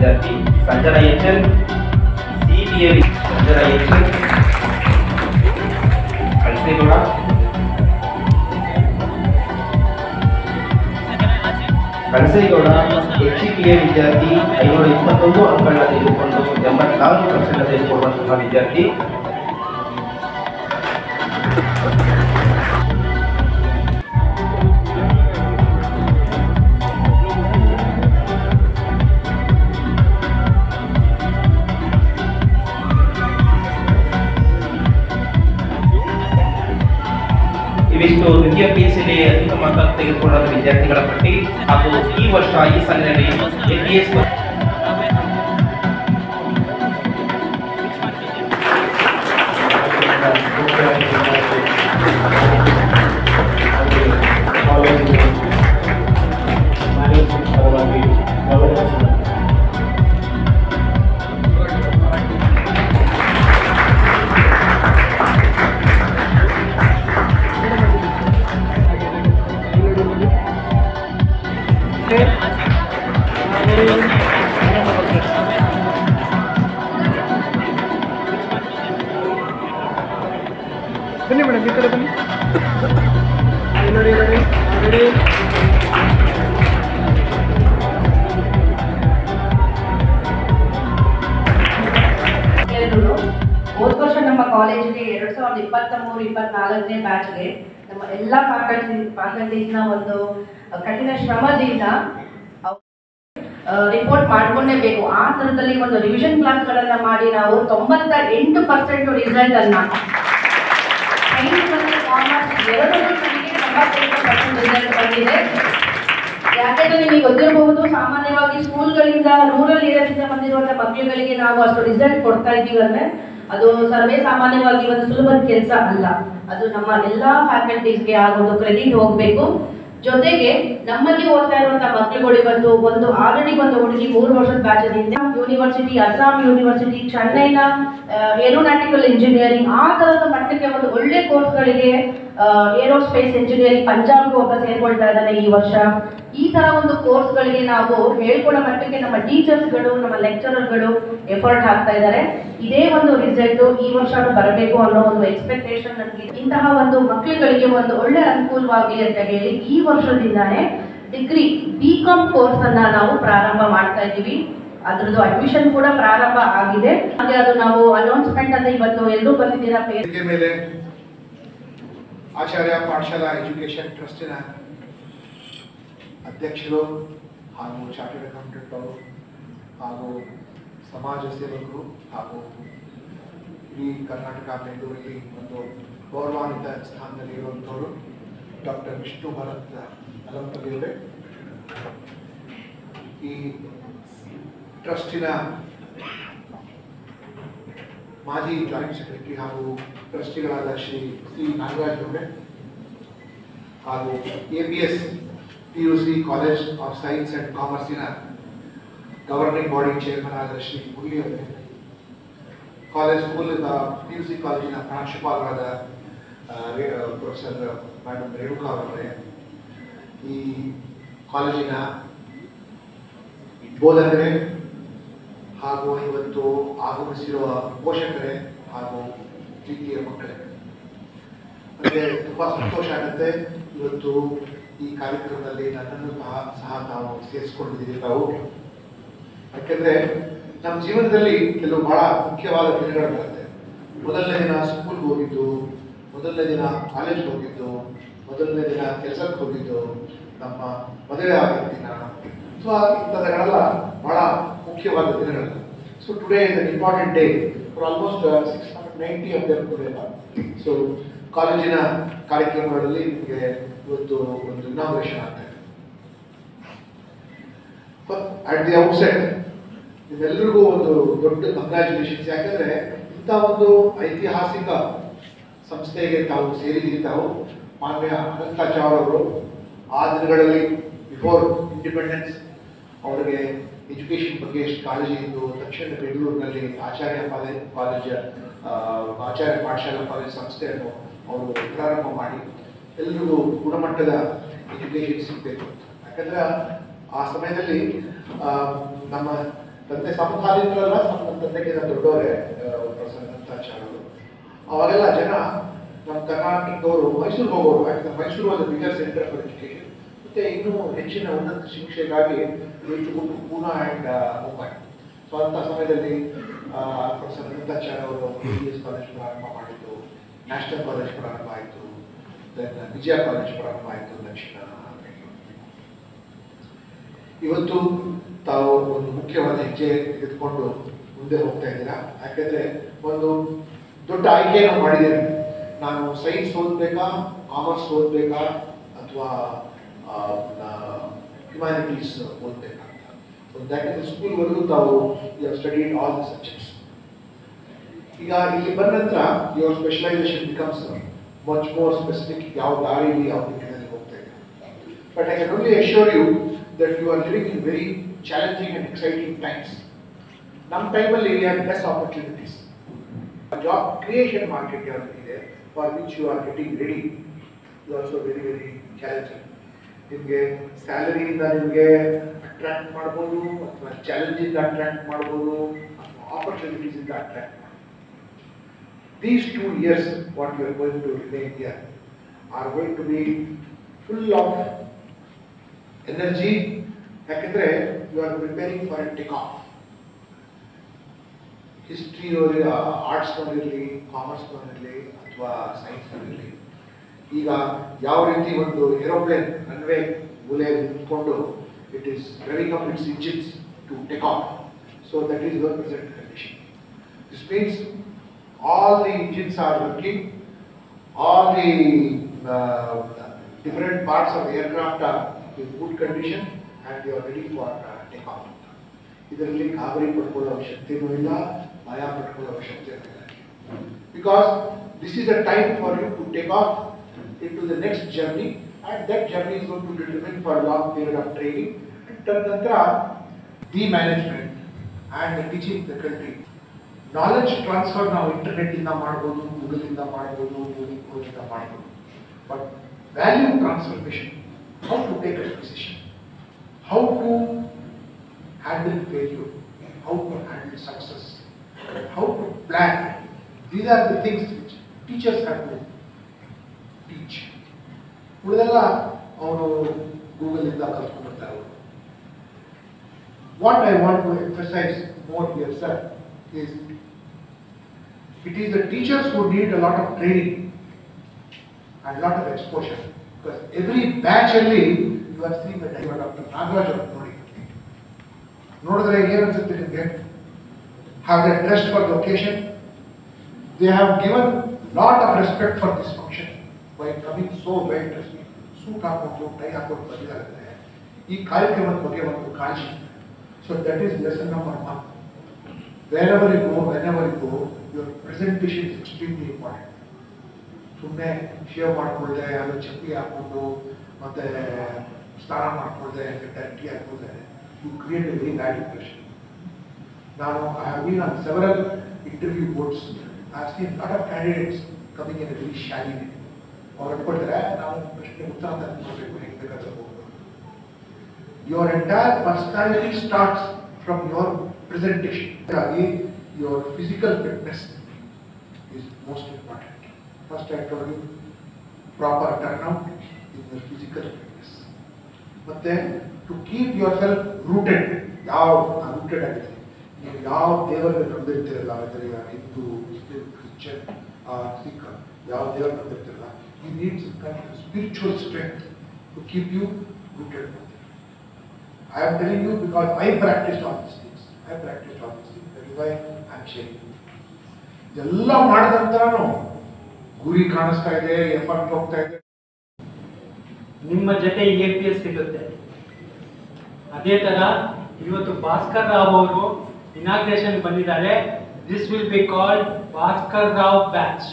ವಿದ್ಯಾರ್ಥಿ Sanjana HL, CBA Sanjana HL, Kalasegowda, Kalasegowda HEPA ವಿದ್ಯಾರ್ಥಿ 521 ಅಂಕಗಳನ್ನು ತೆಗೆದುಕೊಂಡು 84% ತೆಗೆದುಕೊಳ್ಳುವಂತಹ ವಿದ್ಯಾರ್ಥಿ. ಇವಿಷ್ಟು ದ್ವಿತೀಯ PUCಯಲ್ಲಿ ಅತ್ಯುತ್ತಮ ಅಂಕ ತೆಗೆದುಕೊಂಡ ವಿದ್ಯಾರ್ಥಿಗಳ ಪಟ್ಟಿ ಹಾಗೂ ಈ ವರ್ಷ ಈ ಸಾಲಿನಲ್ಲಿ APS ಬನ್ನಿ ಮೇಡಮ್, ಈ ಕಡೆ ಬನ್ನಿ. ನೋಡಿ ನೋಡಿ ನೋಡಿ, ಹೋದ ವರ್ಷ ನಮ್ಮ ಕಾಲೇಜಿಗೆ 2023-24ನೇ ಬ್ಯಾಚ್ಗೆ ನಮ್ಮ ಎಲ್ಲ ಫ್ಯಾಕಲ್ಟೀಸ್ನ ಒಂದು ಕಠಿಣ ಶ್ರಮದಿಂದ ರಿಪೋರ್ಟ್ ಮಾಡ್ಕೊಂಡೇ ಬೇಕು. ಆ ಥರದಲ್ಲಿ ಒಂದು ರಿವಿಷನ್ ಕ್ಲಾಸ್ಗಳನ್ನ ಮಾಡಿ ನಾವು 98% ರಿಸಲ್ಟ್ ಅನ್ನ ಸೈನ್ಸ್ ಮತ್ತು ಕಾಮರ್ಸ್ ಎರಡನ್ನೂ ನಮಗೆ 98% ರಿಸಲ್ಟ್ ಬಂದಿದೆ. ಯಾಕೆಂದ್ರೆ ನಿಮಗೆ ಗೊತ್ತಿರಬಹುದು, ಸಾಮಾನ್ಯವಾಗಿ ಸ್ಕೂಲ್ಗಳಿಂದ ರೂರಲ್ ಏರಿಯಾದಿಂದ ಬಂದಿರುವಂತಹ ಮಕ್ಕಳುಗಳಿಗೆ ನಾವು ಅಷ್ಟು ರಿಸಲ್ಟ್ ಕೊಡ್ತಾ ಇದ್ದೀವಿ ಅಂದ್ರೆ ಅದು ಸರ್ವೇ ಸಾಮಾನ್ಯವಾಗಿ ಒಂದು ಸುಲಭದ ಕೆಲಸ ಅಲ್ಲ. ಅದು ನಮ್ಮ ಎಲ್ಲಾ ಫ್ಯಾಕಲ್ಟೀಸ್ಗೆ ಆಗೋದು ಕ್ರೆಡಿಟ್ ಹೋಗ್ಬೇಕು. ಜೊತೆಗೆ ನಮ್ಮಲ್ಲಿ ಓದ್ತಾ ಇರುವಂತಹ ಮಕ್ಕಳುಗಳಿಗೆ ಒಂದು ಆಲ್ರೆಡಿ ಒಂದು ಹುಡುಗಿ 3 ವರ್ಷದ ಬ್ಯಾಚ್ ಯೂನಿವರ್ಸಿಟಿ, ಅಸ್ಸಾಂ ಯೂನಿವರ್ಸಿಟಿ, ಚೆನ್ನೈನ ಏರೋನಾಟಿಕಲ್ ಇಂಜಿನಿಯರಿಂಗ್, ಆ ತರದ ಮಟ್ಟಕ್ಕೆ ಒಂದು ಒಳ್ಳೆ ಕೋರ್ಸ್ಗಳಿಗೆ ಏರೋಸ್ಪೇಸ್ ಇಂಜಿನಿಯರಿಂಗ್ ಪಂಜಾಬ್ಗೆ ಒಬ್ಬ ಸೇರ್ಕೊಳ್ತಾ ಇದ್ದಾನೆ ಈ ವರ್ಷ. ಈ ತರ ಒಂದು ಕೋರ್ಸ್ಗಳಿಗೆ ನಾವು ಹೇಳ್ಕೊಡೋ ಮಟ್ಟಕ್ಕೆ ನಮ್ಮ ಟೀಚರ್ಸ್ಗಳು, ನಮ್ಮ ಲೆಕ್ಚರರ್ಗಳು ಎಫರ್ಟ್ ಹಾಕ್ತಾ ಇದ್ದಾರೆ. ಇದೇ ಒಂದು ರಿಸಲ್ಟ್ ಈ ವರ್ಷ ಬರಬೇಕು ಅನ್ನೋ ಒಂದು ಎಕ್ಸ್ಪೆಕ್ಟೇಷನ್ ನನಗೆ. ಇಂತಹ ಒಂದು ಮಕ್ಕಳುಗಳಿಗೆ ಒಂದು ಒಳ್ಳೆ ಅನುಕೂಲವಾಗಲಿ ಅಂತ ಹೇಳಿ ಈ ವರ್ಷದಿಂದಾನೇ ಡಿಗ್ರಿ BCom ಕೋರ್ಸ್ ಅನ್ನ ನಾವು ಪ್ರಾರಂಭ ಮಾಡ್ತಾ ಇದ್ದೀವಿ. ಅದರದ್ದು ಅಡ್ಮಿಷನ್ ಕೂಡ ಪ್ರಾರಂಭ ಆಗಿದೆ. ಹಾಗೆ ಅದು ನಾವು ಅನೌನ್ಸ್ಮೆಂಟ್ ಅಂತ ಇವತ್ತು ಎಲ್ಲರೂ ಬಂದಿದ್ದೀರಾ ಮೇಲೆ ಆಚಾರ್ಯ ಪಾಠಶಾಲಾ ಎಜುಕೇಶನ್ ಟ್ರಸ್ಟಿನ ಅಧ್ಯಕ್ಷರು ಹಾಗೂ ಚಾರ್ಟರ್ಡ್ ಅಕೌಂಟೆಂಟ್ ಅವರು ಹಾಗೂ ಸಮಾಜ ಸೇವಕರು ಹಾಗೂ ಇಡೀ ಕರ್ನಾಟಕ ಬೆಂಗಳೂರಲ್ಲಿ ಒಂದು ಗೌರವಾನ್ವಿತ ಸ್ಥಾನದಲ್ಲಿ ಇರುವಂಥವರು ಡಾಕ್ಟರ್ ವಿಷ್ಣು ಭರತ್ ಅಲಂಪಲ್ಲಿಯವರೇ, ಈ ಟ್ರಸ್ಟಿನ ಮಾಜಿ ಜಾಯಿಂಟ್ ಸೆಕ್ರೆಟರಿ ಹಾಗೂ ಟ್ರಸ್ಟಿಗಳಾದ ಶ್ರೀ ನಾಗರಾಜ್ ಅವರೇ, ಹಾಗೂ APS PUC college of science and ಕಾಮರ್ಸಿನ ಗವರ್ನಿಂಗ್ ಬಾಡಿ ಚೇರ್ಮನ್ ಆದ ಶ್ರೀ ಮುರಳಿ ಅವರೇ, ಕಾಲೇಜ್ PUC ಕಾಲೇಜಿನ ಪ್ರಾಂಶುಪಾಲರಾದ ಪ್ರೊಫೆಸರ್ ಮೇಡಮ್ ರೇಣುಕಾ ಅವರೇ, ಈ ಕಾಲೇಜಿನ ಬೋಧಕರೇ ಹಾಗೂ ಇವತ್ತು ಆಗಮಿಸಿರುವ ಪೋಷಕರೇ ಹಾಗೂ ಪ್ರೀತಿಯ ಮಕ್ಕಳೇ, ನನಗೆ ತುಂಬ ಸಂತೋಷ ಆಗುತ್ತೆ ಇವತ್ತು ಈ ಕಾರ್ಯಕ್ರಮದಲ್ಲಿ ನನ್ನನ್ನು ಸಹ ತಾವು ಸೇರಿಸ್ಕೊಂಡಿದ್ದೀರಿ ತಾವು. ಯಾಕೆಂದರೆ ನಮ್ಮ ಜೀವನದಲ್ಲಿ ಕೆಲವು ಬಹಳ ಮುಖ್ಯವಾದ ದಿನಗಳು ಬರುತ್ತೆ. ಮೊದಲನೇ ದಿನ ಸ್ಕೂಲ್ಗೆ ಹೋಗಿದ್ದು, ಮೊದಲನೇ ದಿನ ಕಾಲೇಜ್ಗೆ ಹೋಗಿದ್ದು, ಮೊದಲನೇ ದಿನ ಕೆಲಸಕ್ಕೆ ಹೋಗಿದ್ದು, ನಮ್ಮ ಮದುವೆ ಆಗಿದ್ದ ದಿನ, ಅಥವಾ ಇಂಥದ್ದಗಳೆಲ್ಲ ಬಹಳ ಮುಖ್ಯವಾದ ದಿನಗಳು. So today is an important day for almost 690 of them today. So ಕಾಲೇಜಿನ ಕಾರ್ಯಕ್ರಮಗಳಲ್ಲಿ ನಿಮಗೆ ಇವತ್ತು ಒಂದು ಇನಾಗ್ರೇಷನ್ ಆಗ್ತಾ ಇದೆ. ಅಟ್ ದಿ ಔಟ್ಸೆಟ್ ನಿಮ್ಮೆಲ್ಲರಿಗೂ ಒಂದು ದೊಡ್ಡ ಕಂಗ್ರ್ಯಾಚುಲೇಷನ್ಸ್. ಯಾಕಂದ್ರೆ ಇಂಥ ಒಂದು ಐತಿಹಾಸಿಕ ಸಂಸ್ಥೆಗೆ ತಾವು ಸೇರಿದ್ದೀರಿ. ತಾವು ಮಾನ್ಯ ಅನಂತಾಚಾರ್ ಅವರು ಆ ದಿನಗಳಲ್ಲಿ ಬಿಫೋರ್ ಇಂಡಿಪೆಂಡೆನ್ಸ್ ಅವರಿಗೆ ಎಜುಕೇಷನ್ ಬಗ್ಗೆ ಎಷ್ಟು ಕಾಳಜಿ ಇದ್ದು ದಕ್ಷಿಣ ಬೆಂಗಳೂರಿನಲ್ಲಿ ಆಚಾರ್ಯ ಪಾಠಶಾಲಾ ಕಾಲೇಜ್ ಸಂಸ್ಥೆಯನ್ನು ಅವರು ಪ್ರಾರಂಭ ಮಾಡಿ ಎಲ್ಲರಿಗೂ ಗುಣಮಟ್ಟದ ಎಜುಕೇಷನ್ ಸಿಗಬೇಕು. ಯಾಕಂದ್ರೆ ಆ ಸಮಯದಲ್ಲಿ ನಮ್ಮ ತಂದೆ ಸಮಕಾಲೀನರಲ್ಲ, ನಮ್ಮ ತಂದೆಗಿಂತ ದೊಡ್ಡವರೇ ಪ್ರಸನ್ನಂತಾಚಾರ್ಯರು. ಅವಾಗೆಲ್ಲ ಜನ ನಮ್ಮ ಕರ್ನಾಟಕದವರು ಮೈಸೂರಿಗೆ ಹೋಗೋರು. ಯಾಕಂದ್ರೆ ಮೈಸೂರು ಒಂದು ಬಿಗರ್ ಸೆಂಟರ್ ಫಾರ್ ಎಜುಕೇಶನ್. ಮತ್ತೆ ಇನ್ನೂ ಹೆಚ್ಚಿನ ಉನ್ನತ ಶಿಕ್ಷೆಗಾಗಿ ಪೂನಾ ಆ್ಯಂಡ್ ಮುಂಬೈ. ಸೊ ಅಂಥ ಸಮಯದಲ್ಲಿ ಪ್ರೊಫೆಸರ್ ಅನಂತಾಚಾರ್ಯ ಅವರು BS ಕಾಲೇಜ್ ಪ್ರಾರಂಭ ಮಾಡಿದ್ದು, ನ್ಯಾಷನಲ್ ಕಾಲೇಜ್ ಪ್ರಾರಂಭ ಆಯಿತು, ದೆನ್ ವಿಜಯ ಕಾಲೇಜ್ ಪ್ರಾರಂಭ ಆಯಿತು ದಕ್ಷಿಣ. ಇವತ್ತು ತಾವು ಒಂದು ಮುಖ್ಯವಾದ ಹೆಜ್ಜೆ ತೆಗೆದುಕೊಂಡು ಮುಂದೆ ಹೋಗ್ತಾ ಇದ್ದೀರಾ. ಯಾಕೆಂದರೆ ಒಂದು ದೊಡ್ಡ ಆಯ್ಕೆಯನ್ನು ಮಾಡಿದ್ದೀರಿ. ನಾನು ಸೈನ್ಸ್ ಓದಬೇಕಾ, ಕಾಮರ್ಸ್ ಓದಬೇಕಾ, ಅಥವಾ ಹ್ಯುಮ್ಯಾನಿಟೀಸ್ ಓದಬೇಕಾ ಅಂತ. ದಟ್ ಇಸ್ ಸ್ಕೂಲ್ವರೆಗೂ ತಾವು you have studied all the subjects. ಈಗ ಇಲ್ಲಿ ಬಂದ ನಂತರ your specialisation becomes much more specific. ಯಾವ ದಾರಿಯಲ್ಲಿ ಯಾವ ದಿಕ್ಕಿನಲ್ಲಿ ಹೋಗ್ತಾ ಇದೆ. But I can only assure you that you are living in very challenging and exciting times. Some time we have less opportunities. Job creation market there for which you are getting ready is also very, very challenging. ನಿಮಗೆ ಸ್ಯಾಲರಿಯಿಂದ ನಿಮಗೆ attract ಮಾಡ್ಬೋದು, ಅಥವಾ ಚಾಲೆಂಜಿಂದ attract ಮಾಡ್ಬೋದು, ಅಥವಾ ಆಪರ್ಚುನಿಟೀಸಿಂದ attract ಮಾಡ್ಬೋದು. These 2 years what you are going to remain here are going to be full of energy. ಯಾಕೆಂದರೆ you are preparing for a take off. ಹಿಸ್ಟ್ರಿನವ್ರಿಗೆ, ಆರ್ಟ್ಸ್ನವರಿರಲಿ, ಕಾಮರ್ಸ್ನವರಿರಲಿ, ಅಥವಾ ಸೈನ್ಸ್ನವರಿರಲಿ, ಈಗ ಯಾವ ರೀತಿ ಒಂದು ಏರೋಪ್ಲೇನ್ ರನ್ವೇ ಮೂಲೆ ನಿಂತ್ಕೊಂಡು it is driving up its engines to take off. So that is your present condition. This means all the engines are working, all the different parts of the aircraft are in good condition and you are ready for takeoff. ಇದರಲ್ಲಿ ಗಾಬರಿ ಪಡ್ಕೊಳ್ಳೋ ಅವಶ್ಯಕತೆಯೂ ಇಲ್ಲ, ಭಯ ಪಡ್ಕೊಳ್ಳೋ ಅವಶ್ಯಕತೆಯೂ ಇಲ್ಲ. Because this is a time for you to take off into the next journey, and that journey is going to determine for a long period of training and ತದನಂತರ the management and the teaching faculty. Knowledge transfer ನಾವು internet ಇಂದ ಮಾಡ್ಬೋದು, Google ಇಂದ ಮಾಡ್ಬೋದು, Unicode ಇಂದ ಮಾಡ್ಬೋದು. But value transformation, how to take a decision, how to handle failure, how to handle success, how to plan. These are the things which teachers have to teach. ಉಳಿದೆಲ್ಲ ಅವರು Google ಇಂದ ಕಲ್ತ್ಕೊಂಡ್ಬರ್ತಾರೆ. What I want to emphasize more here, sir, is it is the teachers who need a lot of training and lot of exposure, because every batch ಅಲ್ಲಿ you are seeing the Dr. Nagaraj ಅವರು ನೋಡಿದ್ರೆ ಏನು ಅನ್ಸುತ್ತೆ ನಿಮಗೆ? Have they dressed for the occasion? They have given lot of respect for this function by coming so well dressed. Suit ಹಾಕೊಂಡು tie ಹಾಕೊಂಡು ಬಂದಿದ್ದಾರೆ. ಈ ಕಾರ್ಯಕ್ರಮದ ಬಗ್ಗೆ ಒಂದು ಕಾಳಜಿ. So that is lesson number 1. Wherever you go, your presentation is extremely important. ಸುಮ್ಮನೆ shave ಮಾಡ್ಕೊಳ್ಳದೆ, ಅದು ಚಪ್ಪಲಿ ಹಾಕ್ಕೊಂಡು ಮತ್ತೆ ಸ್ನಾನ ಮಾಡ್ಕೊಳ್ಳದೆ, ಟರ್ಕಿ ಹಾಕ್ಕೊಳ್ಳದೆ, you create a very bad impression. ನಾನು I have been on several interview boards. I have seen lot of candidates coming in a very shabby way. ಅವ್ರು ಅನ್ಕೊಳ್ತಾರೆ ನಾವು ಪ್ರಶ್ನೆ ಉತ್ತರ ತಂದುಕೊಳ್ಬೇಕು, ಹೆಂಗೆ ಬೇಕಾದ್ರೆ ಹೋಗ್ಬೋದು. Your entire personality starts from your presentation. Your physical fitness is most important. First I told you, proper turnout in your physical fitness. But then to keep yourself rooted, rooted ಆಗಿದೆ. ನೀವು ಯಾವ ದೇವರನ್ನು ನಂಬಿರ್ತಿರಲ್ಲ, whether you are Hindu, Muslim, Christian or Sikh, ಯಾವ ದೇವರು ನಂಬಿರ್ತಿರಲ್ಲ, you need some kind of spiritual strength to keep you rooted. I am telling you because I practiced all these things. That is why I am sharing. ಎಲ್ಲ ಮಾಡಿದ ನಂತರನೂ ಗುರಿ ಕಾಣಿಸ್ತಾ ಇದೆ, effort ಹೋಗ್ತಾ ಇದೆ. ನಿಮ್ಮ ಜೊತೆ APS ಸಿಗುತ್ತೆ. ಅದೇ ತರ ಇವತ್ತು ಭಾಸ್ಕರ್ ರಾವ್ ಅವರು ಇನಾಗ್ರೇಷನ್ ಬಂದಿದ್ದಾರೆ. This will be called Bhaskar Rao batch.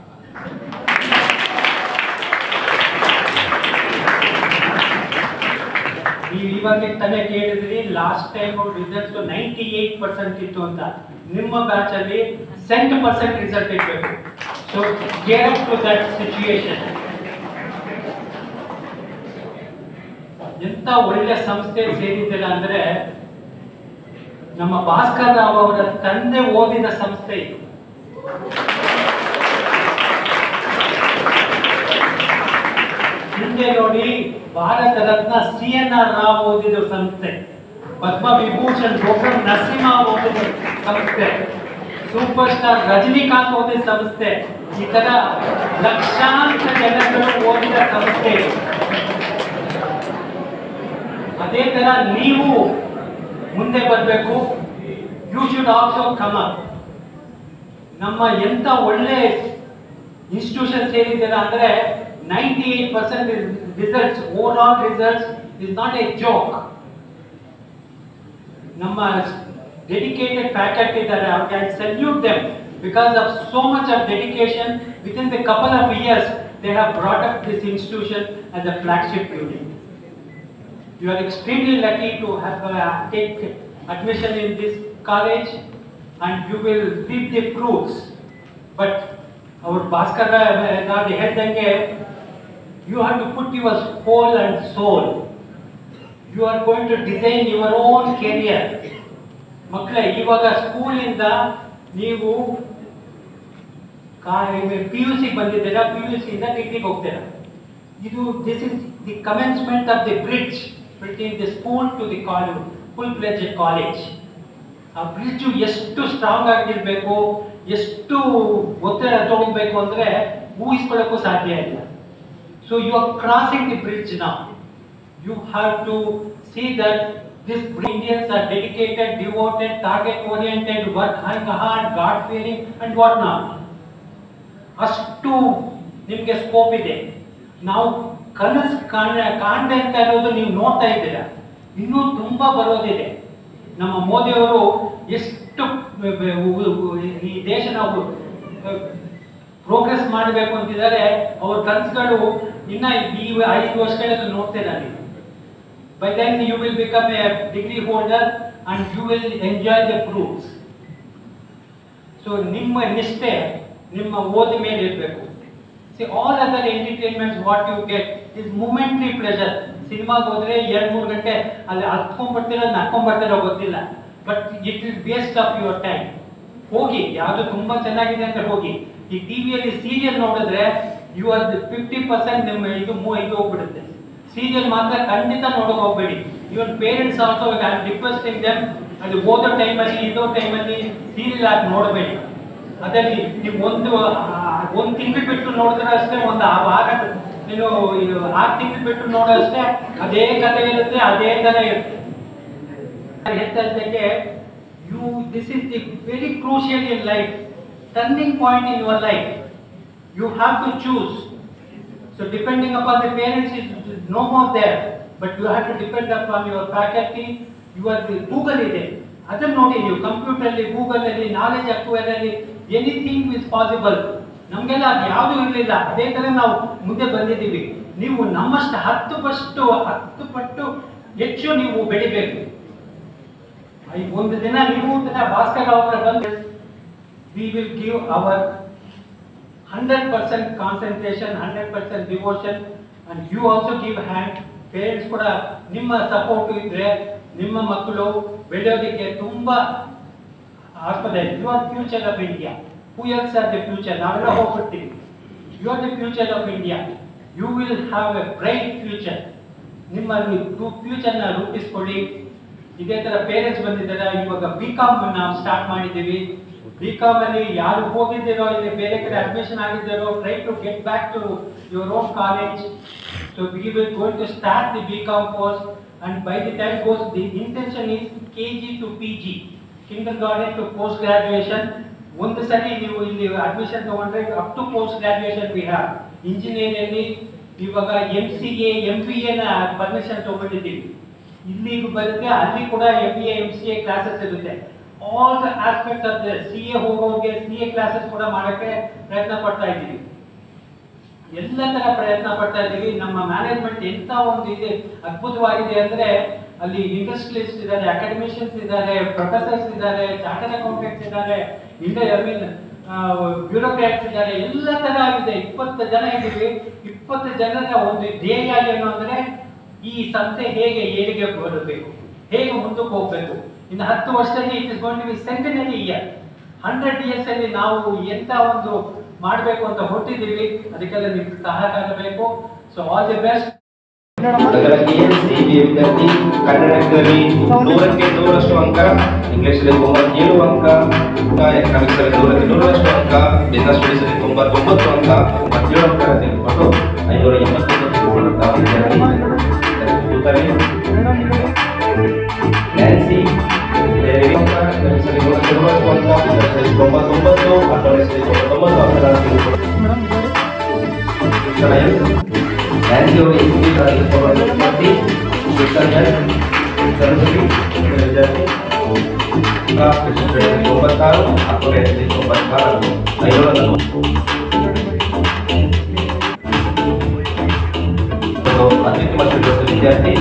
ನೀವು ಇವಾಗ ತಾನೇ ಕೇಳಿದ್ರಿ, ಲಾಸ್ಟ್ ಟೈಮ್ ರಿಸಲ್ಟ್ಸ್ 98% ಇತ್ತು ಅಂತ. ನಿಮ್ಮ ಬ್ಯಾಚ್ ಅಲ್ಲಿ 100% ರಿಸಲ್ಟ್ ಇರಬೇಕು. So gear up to that situation. ಎಂತ ಒಳ್ಳೆ ಸಂಸ್ಥೆ ಸೇರಿದ್ದೀರಾ ಅಂದ್ರೆ ನಮ್ಮ ಭಾಸ್ಕರ್ ರಾವ್ ಅವರ ತಂದೆ ಓದಿದ ಸಂಸ್ಥೆ ಇದು. ಹಿಂದೆ ನೋಡಿ ಭಾರತ ರತ್ನ CNR ರಾವ್ ಓದಿದ ಸಂಸ್ಥೆ, ಪದ್ಮ ವಿಭೂಷಣ್ ಡಾಕ್ಟರ್ ನರಸಿಂಹ ಓದಿದ ಸಂಸ್ಥೆ, ಸೂಪರ್ ಸ್ಟಾರ್ ರಜನಿಕಾಂತ್ ಓದಿದ ಸಂಸ್ಥೆ, ಈ ತರ ಲಕ್ಷಾಂತರ ಜನಗಳು ಓದಿದ ಸಂಸ್ಥೆ. ಅದೇ ತರ ನೀವು ಮುಂದೆ ಬರಬೇಕು. You should also come up. ನಮ್ಮ ಎಂತ ಒಳ್ಳೆ ಇನ್ಸ್ಟಿಟ್ಯೂಷನ್ಸ್ ಏನಿದೆ ಅಂದ್ರೆ 98% results, over all results is not a joke. ನಮ್ಮ dedicated faculty that I can salute them because of so much of dedication. Within the couple of years they have brought up this institution as a flagship building. You are extremely lucky to have take admission in this college and you will reap the fruits. But our Bhaskar Rao ಹೇಳಿದಂಗೆ you have to put your whole and soul. You are going to design your own career. ಮಕ್ಕಳೇ, ಇವಾಗ ಸ್ಕೂಲಿಂದ ನೀವು PUC ಬಂದಿದ್ದೀರಾ, PUC ಇಂದ ಡಿಗ್ರಿಗೆ ಹೋಗ್ತೀರಾ. this is the commencement of the bridge between the school to the college, full-fledged college. ಆ bridge ಎಷ್ಟು ಸ್ಟ್ರಾಂಗ್ ಆಗಿರ್ಬೇಕು, ಎಷ್ಟು ಒತ್ತಡ ತಗೊಳ್ಬೇಕು ಅಂದ್ರೆ ಊಹಿಸ್ಕೊಳ್ಳೋಕ್ಕೂ ಸಾಧ್ಯ ಇಲ್ಲ. So you are crossing the bridge now. You have to see that these Indians are dedicated, devoted, target-oriented, work hard, God-fearing, and what not. ಅಷ್ಟು ನಿಮಗೆ ಸ್ಕೋಪ್ ಇದೆ. ನಾವು ಕನಸು ಕಾಣದೆ ಅಂತ ಇರೋದು ನೀವು ನೋಡ್ತಾ ಇದ್ದೀರಾ. ಇನ್ನೂ ತುಂಬಾ ಬರೋದಿದೆ. ನಮ್ಮ ಮೋದಿಯವರು ಎಷ್ಟು ಈ ದೇಶ ನಾವು ಪ್ರೋಗ್ರೆಸ್ ಮಾಡಬೇಕು ಅಂತಿದ್ದಾರೆ. ಅವ್ರ ಕನಸುಗಳು ಇನ್ನ ಈ 5 ವರ್ಷಗಳಲ್ಲಿ ನೋಡ್ತೇನೆ. By then you will become a degree holder and you will enjoy the fruits. So ನಿಮ್ಮ ನಿಷ್ಠೆ ನಿಮ್ಮ ಓದಿ ಮೇಲೆ ಇರಬೇಕು. See, all other entertainments what you get is momentary pleasure. ಸಿನಿಮಾಗೆ ಹೋದ್ರೆ 2-3 ಗಂಟೆ ಅಲ್ಲಿ ಹತ್ಕೊಂಡ್ಬರ್ತಿರೋ ನಕ್ಕೊಂಡ್ಬರ್ತಿರೋ ಗೊತ್ತಿಲ್ಲ. But it is waste of your time. ಹೋಗಿ ಯಾವುದು ತುಂಬಾ ಚೆನ್ನಾಗಿದೆ ಅಂತ ಹೋಗಿ. ಈ ಟಿವಿಯಲ್ಲಿ ಸೀರಿಯಲ್ ನೋಡಿದ್ರೆ ಯು ಆರ್ 50% ನಿಮ್ಮ ಇದು ಹೋಗ್ಬಿಡುತ್ತೆ. ಸೀರಿಯಲ್ ಮಾತ್ರ ಖಂಡಿತ ನೋಡೋಕೆ ಹೋಗ್ಬೇಡಿ. Even parents also I am requesting them, ಅದು ಓದೋ ಟೈಮಲ್ಲಿ ಇದೋ ಟೈಮಲ್ಲಿ ಸೀರಿಯಲ್ ಆಗಿ ನೋಡಬೇಡಿ. ಅದರಲ್ಲಿ ನೀವು ಒಂದು ತಿಂಗಳು ಬಿಟ್ಟು ನೋಡಿದ್ರೆ ಅಷ್ಟೇ, ಒಂದು ವಾರ ನೀನು 6 ತಿಂಗಳು ಬಿಟ್ಟು ನೋಡೋ ಅಷ್ಟೇ ಅದೇ ಕಥೆ ಇರುತ್ತೆ, ಅದೇ ಥರ ಇರುತ್ತೆ. ಹೇಳ್ತಾ this is the very crucial in life, turning point in your life. You have to choose. So depending upon the parents is no more there, but you have to depend upon your faculty. You are the Google ಇದೆ, ಅದನ್ನ ನೋಡಿ ನೀವು computer ಅಲ್ಲಿ, Google ಅಲ್ಲಿ, knowledge acquire ಅಲ್ಲಿ anything is possible. ನಮಗೆಲ್ಲ ಅದು ಯಾವುದು ಇರಲಿಲ್ಲ, ಅದೇ ತರ ನಾವು ಮುಂದೆ ಬಂದಿದ್ದೀವಿ. ನೀವು ನಮ್ಮಷ್ಟು 10 ಪಟ್ಟು ಹೆಚ್ಚು ನೀವು ಬೆಳಿಬೇಕು. ಒಂದು ದಿನ ನೀವು ಭಾಸ್ಕರ್ ಅವರ ಬಂದು we will give our 100% concentration, 100% devotion, and you also give hand. Parents ಕೂಡ ನಿಮ್ಮ ಸಪೋರ್ಟ್ ಇದ್ರೆ ನಿಮ್ಮ ಮಕ್ಕಳು ಬೆಳೆಯೋದಕ್ಕೆ ತುಂಬಾ ಆಸ್ಪದ ಇದೆ. You are future of India. Who else are the future? ನಾವೆಲ್ಲ ಹೋಗ್ಬಿಡ್ತೀವಿ. You are the future of India. You will have a bright future. ನಿಮ್ಮ ಫ್ಯೂಚರ್ನ ರೂಪಿಸ್ಕೊಳ್ಳಿ. ಇದೇ ತರ ಪೇರೆಂಟ್ಸ್ ಬಂದಿದ್ದಾರೆ. ಇವಾಗ BCom ನಾವು ಸ್ಟಾರ್ಟ್ ಮಾಡಿದ್ದೀವಿ. BCom ಅಲ್ಲಿ ಯಾರು ಹೋಗಿದ್ದೀರೋ, ಇಲ್ಲಿ ಬೇರೆ ಕಡೆ ಅಡ್ಮಿಷನ್ ಆಗಿದ್ದಾರೋ, try to get back to your own college. So we will going to start the BCom course, and by the time goes, the intention is KG to PG, kindergarten to post graduation. ಒಂದು ಸರಿ ನೀವು ಇಲ್ಲಿ admission ತಗೊಂಡ್ರೆ up to post graduation we have. Engineering ಅಲ್ಲಿ ಇವಾಗ MCA MBA ನ permission ತಗೊಂಡಿದ್ದೀವಿ. ಇಲ್ಲಿಗೂ ಬರುತ್ತೆ, ಅಲ್ಲಿ ಕೂಡ MBA MCA ಕ್ಲಾಸಸ್ ಇರುತ್ತೆ. All the aspects of the CA ಹೋಗೋರಿಗೆ CA ಕ್ಲಾಸಸ್ ಕೂಡ ಮಾಡೋಕ್ಕೆ ಪ್ರಯತ್ನ ಪಡ್ತಾ ಇದ್ದೀವಿ. ಎಲ್ಲ ತರ ಪ್ರಯತ್ನ ಪಡ್ತಾ ಇದ್ದೀವಿ. ನಮ್ಮ ಮ್ಯಾನೇಜ್ಮೆಂಟ್ ಎಂತ ಒಂದು ಇದೆ ಅದ್ಭುತವಾಗಿದೆ ಅಂದ್ರೆ, ಅಲ್ಲಿ ಇಂಡಸ್ಟ್ರಿಯಲಿಸ್ಟ್ ಇದ್ದಾರೆ, ಅಕಾಡೆಮಿಷಿಯನ್ಸ್ ಇದ್ದಾರೆ, ಪ್ರೊಫೆಸರ್ಸ್ ಇದ್ದಾರೆ, ಚಾರ್ಟರ್ಡ್ ಅಕೌಂಟೆಂಟ್ಸ್ ಇದ್ದಾರೆ, ಬ್ಯೂರೋಕ್ರಾಟ್ಸ್ ಇದ್ದಾರೆ, ಎಲ್ಲ ತರ ಆಗಿದೆ. 20 ಜನ ಇದ್ದೀವಿ. 20 ಜನರ ಒಂದು ಧ್ಯೇಯ ಏನು ಅಂದ್ರೆ, ಈ ಸಂಸ್ಥೆ ಹೇಗೆ ಏಳಿಗೆ ಬರಬೇಕು, ಹೇಗೆ ಮುಂದಕ್ಕೆ ಹೋಗ್ಬೇಕು, ಇನ್ನು 10 ವರ್ಷದಲ್ಲಿ it is going to be centenary year. 100 years ಅಲ್ಲಿ ನಾವು ಎಂತ ಒಂದು ಮಾಡಬೇಕು ಅಂತ ಹೊರಟಿದ್ದೀವಿ, ಅದಕ್ಕೆಲ್ಲ ನಿಮ್ಗೆ ಸಹಕಾರ ಬೇಕು. So all the best. CET ವಿದ್ಯಾರ್ಥಿ ಕನ್ನಡದಲ್ಲಿ 100ಕ್ಕೆ 100ರಷ್ಟು ಅಂಕ, ಇಂಗ್ಲಿಷಲ್ಲಿ 97 ಅಂಕ, ಎಕನಾಮಿಕ್ಸ್ ಅಲ್ಲಿ 100ಕ್ಕೆ 100ರಷ್ಟು ಅಂಕ, ಬಿಸಿನೆಸ್ ಸ್ಟಡೀಸ್ ಅಲ್ಲಿ 99 ಅಂಕ, 17 ಅಂಕ ತೆಗೆದುಕೊಂಡು 589 ವಿದ್ಯಾರ್ಥಿ ನ್ಯಾನ್ಸಿ 96 ವಿದ್ಯಾರ್ಥಿ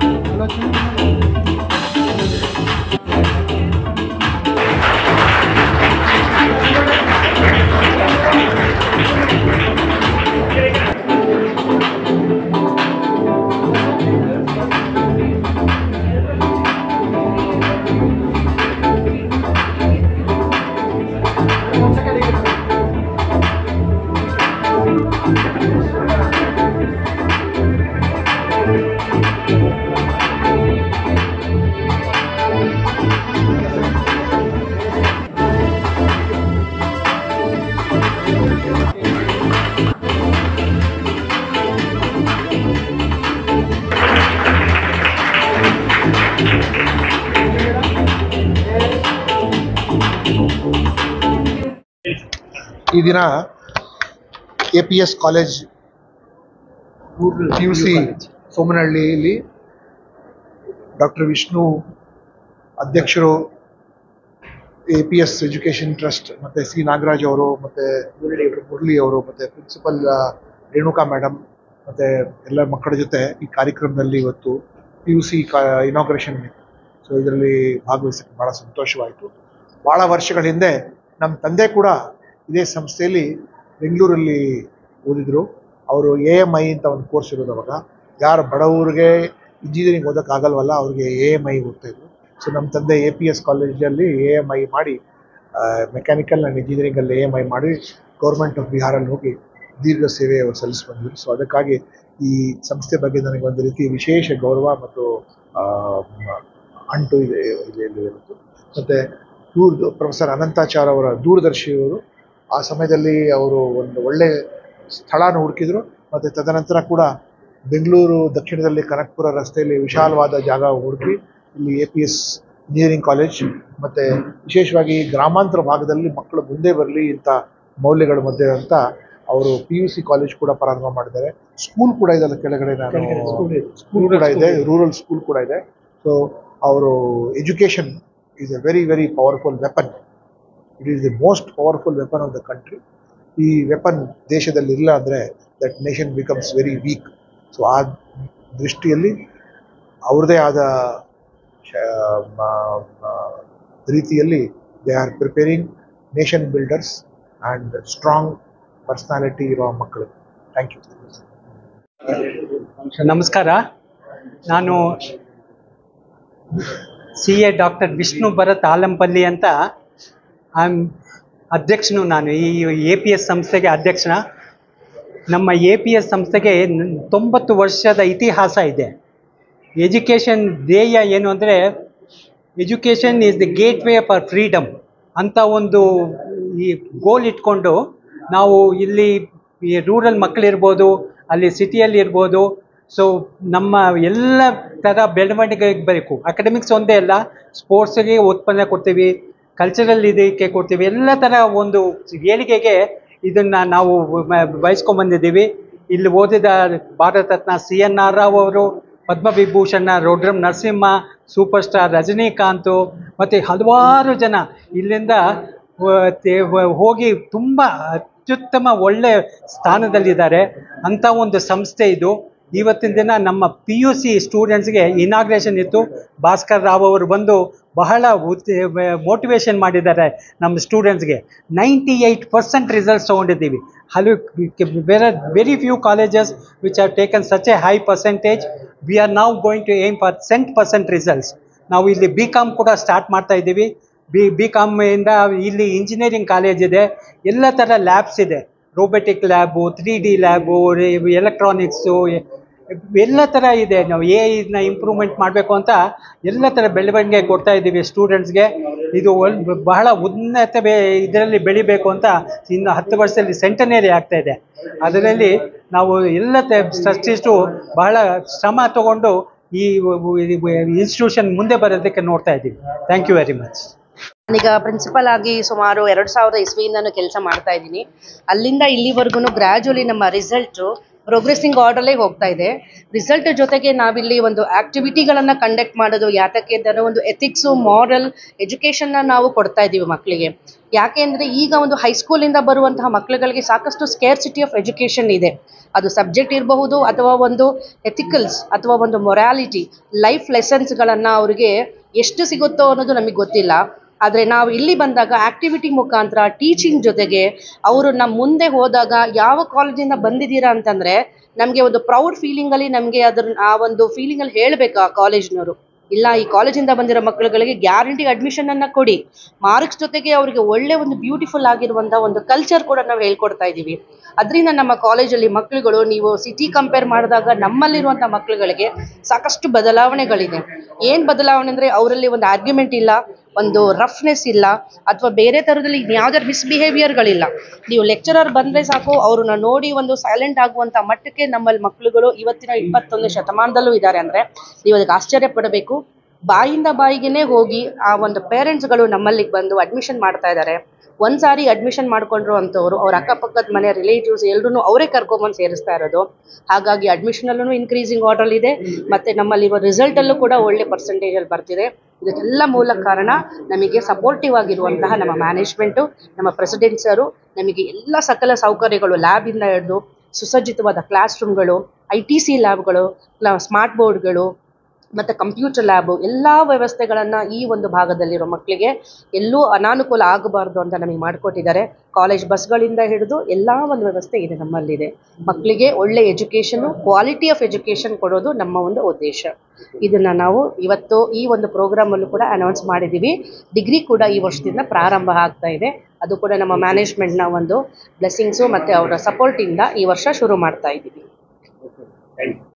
ಈ ದಿನ APS ಕಾಲೇಜ್ PUC ಸೋಮನಹಳ್ಳಿಯಲ್ಲಿ ಡಾಕ್ಟರ್ ವಿಷ್ಣು ಅಧ್ಯಕ್ಷರು, APS ಎಜುಕೇಷನ್ ಟ್ರಸ್ಟ್ ಮತ್ತು ಸಿ ನಾಗರಾಜ್ ಅವರು, ಮತ್ತು ಮುರಳಿ ಅವರು, ಮತ್ತು ಪ್ರಿನ್ಸಿಪಲ್ ರೇಣುಕಾ ಮೇಡಮ್ ಮತ್ತು ಎಲ್ಲ ಮಕ್ಕಳ ಜೊತೆ ಈ ಕಾರ್ಯಕ್ರಮದಲ್ಲಿ ಇವತ್ತು PUC ಇನಾಗ್ರೇಷನ್. ಸೊ ಇದರಲ್ಲಿ ಭಾಗವಹಿಸೋಕ್ಕೆ ಭಾಳ ಸಂತೋಷವಾಯಿತು. ಭಾಳ ವರ್ಷಗಳ ಹಿಂದೆ ನಮ್ಮ ತಂದೆ ಕೂಡ ಇದೇ ಸಂಸ್ಥೆಯಲ್ಲಿ ಬೆಂಗಳೂರಲ್ಲಿ ಓದಿದ್ರು. ಅವರು AMI ಅಂತ ಒಂದು ಕೋರ್ಸ್ ಇರೋದು. ಅವಾಗ ಯಾರು ಬಡವರಿಗೆ ಇಂಜಿನಿಯರಿಂಗ್ ಓದೋಕ್ಕಾಗಲ್ವಲ್ಲ, ಅವ್ರಿಗೆ AMI ಓದ್ತಾಯಿದ್ರು. ಸೊ ನಮ್ಮ ತಂದೆ APS ಕಾಲೇಜಲ್ಲಿ AMI ಮಾಡಿ, ಮೆಕ್ಯಾನಿಕಲ್ ಆ್ಯಂಡ್ ಇಂಜಿನಿಯರಿಂಗಲ್ಲಿ AMI ಮಾಡಿ ಗೌರ್ಮೆಂಟ್ ಆಫ್ ಬಿಹಾರಲ್ಲಿ ಹೋಗಿ ದೀರ್ಘ ಸೇವೆ ಸಲ್ಲಿಸಿ ಬಂದರು. ಸೊ ಅದಕ್ಕಾಗಿ ಈ ಸಂಸ್ಥೆ ಬಗ್ಗೆ ನನಗೆ ಒಂದು ರೀತಿ ವಿಶೇಷ ಗೌರವ ಮತ್ತು ಅಂಟು ಇದೆ ಇರುತ್ತೆ. ಮತ್ತು ಪ್ರೊಫೆಸರ್ ಅನಂತಾಚಾರ್ ಅವರ ದೂರದರ್ಶಿಯವರು ಆ ಸಮಯದಲ್ಲಿ ಅವರು ಒಂದು ಒಳ್ಳೆ ಸ್ಥಳನ ಹುಡುಕಿದ್ರು. ಮತ್ತು ತದನಂತರ ಕೂಡ ಬೆಂಗಳೂರು ದಕ್ಷಿಣದಲ್ಲಿ ಕನಕಪುರ ರಸ್ತೆಯಲ್ಲಿ ವಿಶಾಲವಾದ ಜಾಗ ಹುಡುಕಿ ಇಲ್ಲಿ APS ಇಂಜಿನಿಯರಿಂಗ್ ಕಾಲೇಜ್, ಮತ್ತು ವಿಶೇಷವಾಗಿ ಗ್ರಾಮಾಂತರ ಭಾಗದಲ್ಲಿ ಮಕ್ಕಳು ಮುಂದೆ ಬರಲಿ ಇಂಥ ಮೌಲ್ಯಗಳ ಮಧ್ಯೆ ಅಂತ ಅವರು PUC ಕಾಲೇಜ್ ಕೂಡ ಪ್ರಾರಂಭ ಮಾಡಿದ್ದಾರೆ. ಸ್ಕೂಲ್ ಕೂಡ ಇದೆ, ಕೆಳಗಡೆ ಸ್ಕೂಲ್ ಕೂಡ ಇದೆ, ರೂರಲ್ ಸ್ಕೂಲ್ ಕೂಡ ಇದೆ. ಸೊ ಅವರು education is a very very powerful weapon. It is the most powerful weapon of the country. ಈ ವೆಪನ್ ದೇಶದಲ್ಲಿ ಇಲ್ಲ ಅಂದರೆ that nation becomes very weak. So ಆ ದೃಷ್ಟಿಯಲ್ಲಿ ಅವ್ರದ್ದೇ ಆದ ರೀತಿಯಲ್ಲಿ they are preparing nation builders and strong personality ಇರುವ ಮಕ್ಕಳು. Thank you. ನಮಸ್ಕಾರ. ನಾನು CA ಡಾಕ್ಟರ್ ವಿಷ್ಣು ಭರತ್ ಆಲಂಪಲ್ಲಿ ಅಂತ ಅಧ್ಯಕ್ಷನು. ನಾನು ಈ APS ಸಂಸ್ಥೆಗೆ ಅಧ್ಯಕ್ಷನ. ನಮ್ಮ APS ಸಂಸ್ಥೆಗೆ 90 ವರ್ಷದ ಇತಿಹಾಸ ಇದೆ. ಎಜುಕೇಷನ್ ಧ್ಯೇಯ ಏನು ಅಂದರೆ, education is the gateway for freedom ಅಂತ ಒಂದು ಈ ಗೋಲ್ ಇಟ್ಕೊಂಡು ನಾವು ಇಲ್ಲಿ ಈ ರೂರಲ್ ಮಕ್ಕಳಿರ್ಬೋದು, ಅಲ್ಲಿ ಸಿಟಿಯಲ್ಲಿ ಇರ್ಬೋದು. ಸೊ ನಮ್ಮ ಎಲ್ಲ ಥರ ಬೆಳವಣಿಗೆಗೆ ಬೇಕು. ಅಕಾಡೆಮಿಕ್ಸ್ ಒಂದೇ ಅಲ್ಲ, ಸ್ಪೋರ್ಟ್ಸಿಗೆ ಉತ್ಪನ್ನ ಕೊಡ್ತೀವಿ, ಕಲ್ಚರಲ್ ಇದಕ್ಕೆ ಕೊಡ್ತೀವಿ, ಎಲ್ಲ ಥರ ಒಂದು ಏಳಿಗೆಗೆ ಇದನ್ನು ನಾವು ಬಯಸ್ಕೊಂಬಂದಿದ್ದೀವಿ. ಇಲ್ಲಿ ಓದಿದ ಭಾರತ ರತ್ನ CNR ರಾವ್ ಅವರು, ಪದ್ಮವಿಭೂಷಣ ರೋಡ್ರಂ ನರಸಿಂಹ, ಸೂಪರ್ ಸ್ಟಾರ್ ರಜನಿಕಾಂತ್ ಮತ್ತು ಹಲವಾರು ಜನ ಇಲ್ಲಿಂದ ಹೋಗಿ ತುಂಬ ಅತ್ಯುತ್ತಮ ಒಳ್ಳೆಯ ಸ್ಥಾನದಲ್ಲಿದ್ದಾರೆ. ಅಂಥ ಒಂದು ಸಂಸ್ಥೆ ಇದು. ಇವತ್ತಿನ ದಿನ ನಮ್ಮ PUC ಸ್ಟೂಡೆಂಟ್ಸ್ಗೆ ಇನಾಗ್ರೇಷನ್ ಇತ್ತು. ಭಾಸ್ಕರ್ ರಾವ್ ಅವರು ಬಂದು ಬಹಳ ಮೋಟಿವೇಶನ್ ಮಾಡಿದ್ದಾರೆ ನಮ್ಮ ಸ್ಟೂಡೆಂಟ್ಸ್ಗೆ. 98% ರಿಸಲ್ಟ್ಸ್ ತೊಗೊಂಡಿದ್ದೀವಿ. Very few colleges which have taken such a high percentage. We are now going to aim for 100% results. ನಾವು ಇಲ್ಲಿ BCom ಕೂಡ ಸ್ಟಾರ್ಟ್ ಮಾಡ್ತಾ ಇದ್ದೀವಿ. BCom ಇಂದ ಇಲ್ಲಿ ಇಂಜಿನಿಯರಿಂಗ್ ಕಾಲೇಜ್ ಇದೆ, ಎಲ್ಲ ಥರ ಲ್ಯಾಬ್ಸ್ ಇದೆ, robotic lab, 3D lab, electronics, ಎಲ್ಲ ಥರ ಇದೆ. ನಾವು AI ಇಂಪ್ರೂವ್ಮೆಂಟ್ ಮಾಡಬೇಕು ಅಂತ ಎಲ್ಲ ಥರ ಬೆಳವಣಿಗೆ ಕೊಡ್ತಾ ಇದ್ದೀವಿ ಸ್ಟೂಡೆಂಟ್ಸ್ಗೆ. ಇದು ಬಹಳ ಉನ್ನತ ಇದರಲ್ಲಿ ಬೆಳಿಬೇಕು ಅಂತ ಇನ್ನು 10 ವರ್ಷದಲ್ಲಿ ಸೆಂಟನರಿ ಆಗ್ತಾ ಇದೆ. ಅದರಲ್ಲಿ ನಾವು ಎಲ್ಲ ಟ್ರಸ್ಟೀಸು ಬಹಳ ಶ್ರಮ ತಗೊಂಡು ಈ ಇನ್ಸ್ಟಿಟ್ಯೂಷನ್ ಮುಂದೆ ಬರೋದಕ್ಕೆ ನೋಡ್ತಾ ಇದ್ದೀವಿ. Thank you very much. ನಾನೀಗ ಪ್ರಿನ್ಸಿಪಲ್ ಆಗಿ ಸುಮಾರು 2000 ಇಸ್ವಿಯಿಂದನೂ ಕೆಲಸ ಮಾಡ್ತಾ ಇದ್ದೀನಿ. ಅಲ್ಲಿಂದ ಇಲ್ಲಿವರೆಗೂ ಗ್ರ್ಯಾಜುಲಿ ನಮ್ಮ ರಿಸಲ್ಟು ಪ್ರೋಗ್ರೆಸಿಂಗ್ ಆರ್ಡರ್ಲೇ ಹೋಗ್ತಾ ಇದೆ. ರಿಸಲ್ಟ್ ಜೊತೆಗೆ ನಾವಿಲ್ಲಿ ಒಂದು ಆಕ್ಟಿವಿಟಿಗಳನ್ನು ಕಂಡಕ್ಟ್ ಮಾಡೋದು, ಯಾತಕ್ಕೆ ಅಂದರೆ ಒಂದು ಎಥಿಕ್ಸು, ಮಾರಲ್ ಎಜುಕೇಷನ್ನ ನಾವು ಕೊಡ್ತಾ ಇದ್ದೀವಿ ಮಕ್ಕಳಿಗೆ. ಯಾಕೆ ಅಂದರೆ ಈಗ ಒಂದು ಹೈಸ್ಕೂಲಿಂದ ಬರುವಂತಹ ಮಕ್ಕಳುಗಳಿಗೆ ಸಾಕಷ್ಟು ಸ್ಕೇರ್ಸಿಟಿ ಆಫ್ ಎಜುಕೇಷನ್ ಇದೆ. ಅದು ಸಬ್ಜೆಕ್ಟ್ ಇರಬಹುದು ಅಥವಾ ಒಂದು ಎಥಿಕಲ್ಸ್ ಅಥವಾ ಒಂದು ಮೊರಾಲಿಟಿ, ಲೈಫ್ ಲೆಸನ್ಸ್ಗಳನ್ನು ಅವರಿಗೆ ಎಷ್ಟು ಸಿಗುತ್ತೋ ಅನ್ನೋದು ನಮಗೆ ಗೊತ್ತಿಲ್ಲ. ಆದರೆ ನಾವು ಇಲ್ಲಿ ಬಂದಾಗ ಆಕ್ಟಿವಿಟಿ ಮುಖಾಂತರ ಟೀಚಿಂಗ್ ಜೊತೆಗೆ ಅವರು ನಮ್ಮ ಮುಂದೆ ಹೋದಾಗ ಯಾವ ಕಾಲೇಜಿಂದ ಬಂದಿದ್ದೀರಾ ಅಂತಂದರೆ ನಮಗೆ ಒಂದು ಪ್ರೌಡ್ ಫೀಲಿಂಗಲ್ಲಿ ನಮಗೆ ಆ ಒಂದು ಫೀಲಿಂಗಲ್ಲಿ ಹೇಳಬೇಕು ಆ ಕಾಲೇಜ್ನವರು, ಇಲ್ಲ ಈ ಕಾಲೇಜಿಂದ ಬಂದಿರೋ ಮಕ್ಕಳುಗಳಿಗೆ ಗ್ಯಾರಂಟಿ ಅಡ್ಮಿಷನನ್ನು ಕೊಡಿ. ಮಾರ್ಕ್ಸ್ ಜೊತೆಗೆ ಅವರಿಗೆ ಒಳ್ಳೆ ಒಂದು ಬ್ಯೂಟಿಫುಲ್ ಆಗಿರುವಂಥ ಒಂದು ಕಲ್ಚರ್ ಕೂಡ ನಾವು ಹೇಳ್ಕೊಡ್ತಾ ಇದ್ದೀವಿ. ಅದರಿಂದ ನಮ್ಮ ಕಾಲೇಜಲ್ಲಿ ಮಕ್ಕಳುಗಳು, ನೀವು ಸಿಟಿ ಕಂಪೇರ್ ಮಾಡಿದಾಗ ನಮ್ಮಲ್ಲಿರುವಂಥ ಮಕ್ಕಳುಗಳಿಗೆ ಸಾಕಷ್ಟು ಬದಲಾವಣೆಗಳಿದೆ. ಏನು ಬದಲಾವಣೆ ಅಂದರೆ ಅವರಲ್ಲಿ ಒಂದು ಆರ್ಗ್ಯುಮೆಂಟ್ ಇಲ್ಲ, ಒಂದು ರಫ್ನೆಸ್ ಇಲ್ಲ, ಅಥವಾ ಬೇರೆ ಥರದಲ್ಲಿ ಯಾವುದೇ ಮಿಸ್ಬಿಹೇವಿಯರ್ಗಳಿಲ್ಲ. ನೀವು ಲೆಕ್ಚರರ್ ಬಂದರೆ ಸಾಕು, ಅವ್ರನ್ನ ನೋಡಿ ಒಂದು ಸೈಲೆಂಟ್ ಆಗುವಂಥ ಮಟ್ಟಕ್ಕೆ ನಮ್ಮಲ್ಲಿ ಮಕ್ಕಳುಗಳು ಇವತ್ತಿನ 21ನೇ ಶತಮಾನದಲ್ಲೂ ಇದ್ದಾರೆ ಅಂದರೆ ನೀವು ಅದಕ್ಕೆ ಆಶ್ಚರ್ಯ ಪಡಬೇಕು. ಬಾಯಿಂದ ಬಾಯಿಗೆ ಹೋಗಿ ಆ ಒಂದು ಪೇರೆಂಟ್ಸ್ಗಳು ನಮ್ಮಲ್ಲಿಗೆ ಬಂದು ಅಡ್ಮಿಷನ್ ಮಾಡ್ತಾ ಇದ್ದಾರೆ. ಒಂದು ಸಾರಿ ಅಡ್ಮಿಷನ್ ಮಾಡಿಕೊಂಡ್ರು ಅಂಥವ್ರು ಅವ್ರ ಅಕ್ಕಪಕ್ಕದ ಮನೆ ರಿಲೇಟಿವ್ಸ್ ಎಲ್ಲರೂ ಅವರೇ ಕರ್ಕೊಂಬಂದು ಸೇರಿಸ್ತಾ ಇರೋದು. ಹಾಗಾಗಿ ಅಡ್ಮಿಷನಲ್ಲೂ ಇನ್ಕ್ರೀಸಿಂಗ್ ಆರ್ಡರ್ ಇದೆ, ಮತ್ತು ನಮ್ಮಲ್ಲಿ ರಿಸಲ್ಟಲ್ಲೂ ಕೂಡ ಒಳ್ಳೆ ಪರ್ಸೆಂಟೇಜಲ್ಲಿ ಬರ್ತಿದೆ. ಇದಕ್ಕೆಲ್ಲ ಮೂಲ ಕಾರಣ ನಮಗೆ ಸಪೋರ್ಟಿವ್ ಆಗಿರುವಂತಹ ನಮ್ಮ ಮ್ಯಾನೇಜ್ಮೆಂಟು, ನಮ್ಮ ಪ್ರೆಸಿಡೆಂಟ್ ಸರು ನಮಗೆ ಎಲ್ಲ ಸಕಲ ಸೌಕರ್ಯಗಳು, ಲ್ಯಾಬಿಂದ ಹಿಡಿದು ಸುಸಜ್ಜಿತವಾದ ಕ್ಲಾಸ್ ರೂಮ್ಗಳು, ITC ಲ್ಯಾಬ್ಗಳು, ಸ್ಮಾರ್ಟ್ ಬೋರ್ಡ್ಗಳು ಮತ್ತು ಕಂಪ್ಯೂಟರ್ ಲ್ಯಾಬು, ಎಲ್ಲ ವ್ಯವಸ್ಥೆಗಳನ್ನು ಈ ಒಂದು ಭಾಗದಲ್ಲಿರೋ ಮಕ್ಕಳಿಗೆ ಎಲ್ಲೂ ಅನಾನುಕೂಲ ಆಗಬಾರ್ದು ಅಂತ ನಮಗೆ ಮಾಡಿಕೊಟ್ಟಿದ್ದಾರೆ. ಕಾಲೇಜ್ ಬಸ್ಗಳಿಂದ ಹಿಡಿದು ಎಲ್ಲ ಒಂದು ವ್ಯವಸ್ಥೆ ಇದೆ ನಮ್ಮಲ್ಲಿದೆ. ಮಕ್ಕಳಿಗೆ ಒಳ್ಳೆ ಎಜುಕೇಷನು, ಕ್ವಾಲಿಟಿ ಆಫ್ ಎಜುಕೇಷನ್ ಕೊಡೋದು ನಮ್ಮ ಒಂದು ಉದ್ದೇಶ. ಇದನ್ನು ನಾವು ಇವತ್ತು ಈ ಒಂದು ಪ್ರೋಗ್ರಾಮಲ್ಲೂ ಕೂಡ ಅನೌನ್ಸ್ ಮಾಡಿದ್ದೀವಿ. ಡಿಗ್ರಿ ಕೂಡ ಈ ವರ್ಷದಿಂದ ಪ್ರಾರಂಭ ಆಗ್ತಾ ಇದೆ. ಅದು ಕೂಡ ನಮ್ಮ ಮ್ಯಾನೇಜ್ಮೆಂಟ್ನ ಒಂದು ಬ್ಲೆಸ್ಸಿಂಗ್ಸು ಮತ್ತು ಅವರ ಸಪೋರ್ಟಿಂದ ಈ ವರ್ಷ ಶುರು ಮಾಡ್ತಾ ಇದ್ದೀವಿ.